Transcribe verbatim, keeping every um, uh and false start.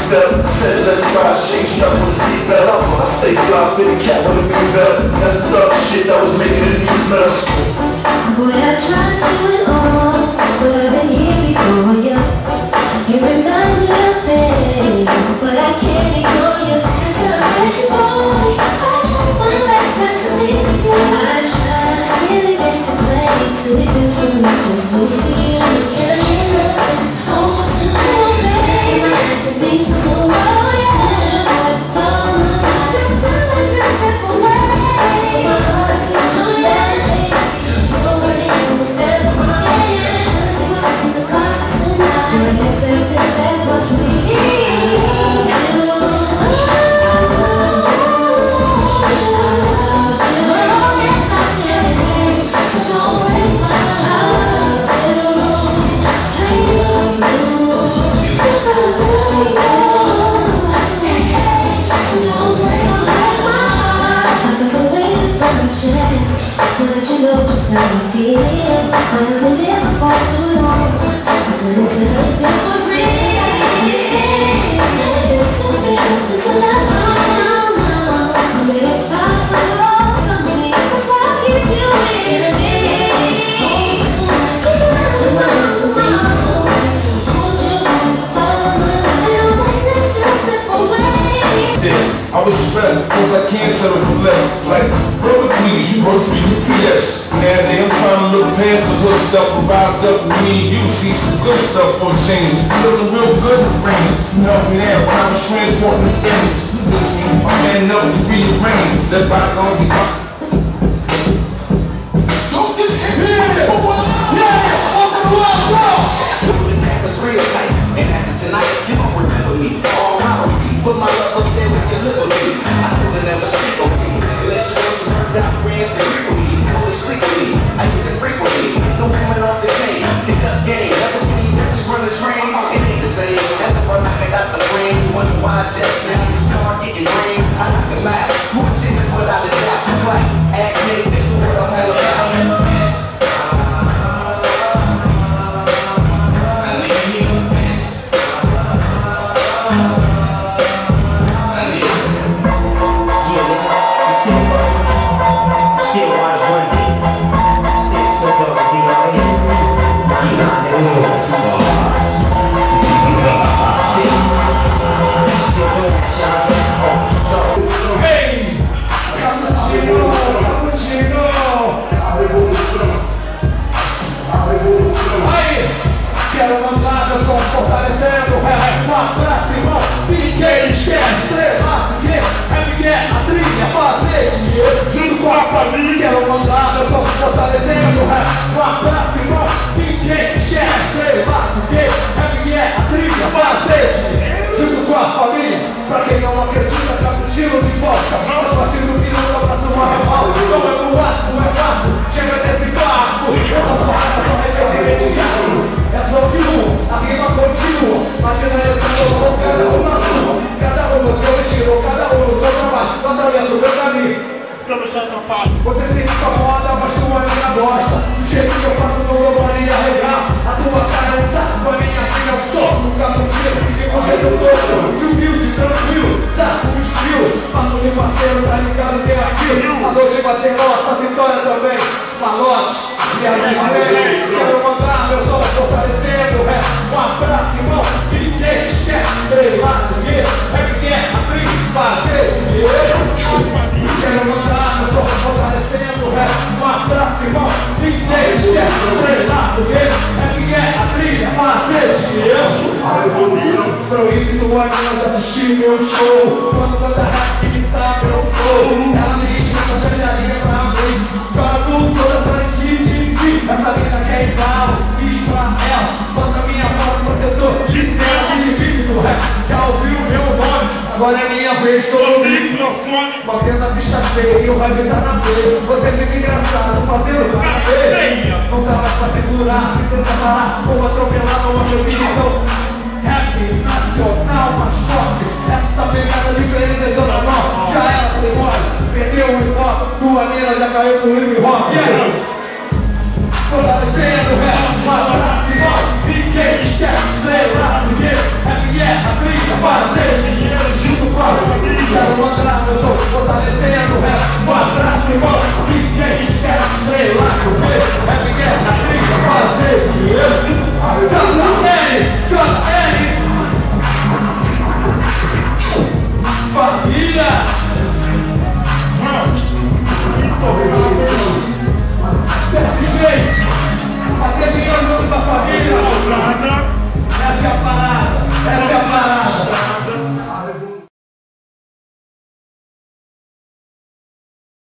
felt. Said let's ride, shake, strap on the seatbelt. I stay fly, fit the cat with a mean belt. That's the thug shit that was making the knees melt. Boy, I trust you with all, but I've been here before you. You remind me of things, but I can't ignore you. Cause I'm a rich boy, I try my best not to leave you. I try, just really get to play, to be good for me, just to see you. Can I hear you, just hold you tonight, baby? The things of the world, yeah. Just tell me, just step away. My heart's in my head. Nobody can step away. Just see what's in the closet tonight. You're an acceptance, that's what we need. Now that you know just how I feel, I wasn't there for too long. I couldn't tell if this was real. It's too big until I know, know. I made it possible for me, cause I'll keep you in a day. Come on, come on, come on. Hold you on the phone, and I'll wait till you slip away. I was stressed, cause I can't settle for less. Like, brother, please, you work for U P S. Nowadays I'm trying to look past the hood stuff and rise up with me and you see some good stuff for a change. Looking real good in the rain. You help me out when I was transporting the image. You listen, I'm man up to rearrange. That bygone be gone. Don't this hit me! Yeah! Yeah! Up to the wall, wall! The tap is real tight, and after tonight, you gon' remember me. All around me, put my love up there with your liberty. I told her never speak on me. Unless you want to work out friends to freak with me. Go to sleep with me. I get it frequently. No woman off the chain. Pick up game. Never seen bitches run a train. It ain't the same. After I knock it out the frame, you wonder why I just now you start getting rain. I knock them out. Who a chick is without a doubt. Like, act me, this is what I'm all about. Quero mandar meu som fortalecendo o rap pra cima. Ninguém esquece, sei lá porque é porque a trilha fazer dinheiro junto com a família. Quero mandar meu som fortalecendo o rap pra cima. Ninguém esquece, sei lá porque é porque a trilha fazer dinheiro junto com a família. Pra quem não acredita, tá curtindo de volta. Nós partindo que não dá pra tomar remal. Não é pro ato, não é fato. Chega desse barco. Eu não porrada, só repetir de gato. É só de um, a rima continua. Imagina eu sendo cada um na sua. Cada um no seu estilo, cada um no seu trabalho. Batalha sobre o caminho. Você se incomoda, mas tu ainda gosta. Do jeito que eu faço, não vou nem arregar. A tua cara é um saco, a minha filha é um soco. Nunca contigo, fique com jeito todo. De humilde, tranquilo, saco, estilo. Falo de parceiro, tá ligado, tem aquilo. Falou de parceiro, nossa vitória também. Malote, e aí vem. Quero mandar meu som fortalecendo o rap. Um abraço, irmão, ninguém esquece. Sei lá do que é que é a fim fazer dinheiro. Quero mandar meu som fortalecendo o rap. Um abraço, irmão, ninguém esquece. Sei lá do que é que é a trilha fazer dinheiro. Proíbe do ânimo de assistir meu show. Quando canta rap que tá meu flow. Ela me chama, dançaria pra mim. Jogo toda tranquila. Essa mina quer igual, bicho pra ela. Bota minha voz protetor de tela. Inimigo do rap, já ouviu meu nome. Agora é minha vez, tô no microfone. Batendo a pista cheia e o rap tá na veia. Você fica engraçado, fazendo café. Não dá mais pra segurar, se tenta parar. Vou atropelar no meu opinião. Rap nacional mais forte. Essa pegada diferente da Zona Norte. Já era demora, perdeu o hip hop. Tua mina já caiu pro hip hop.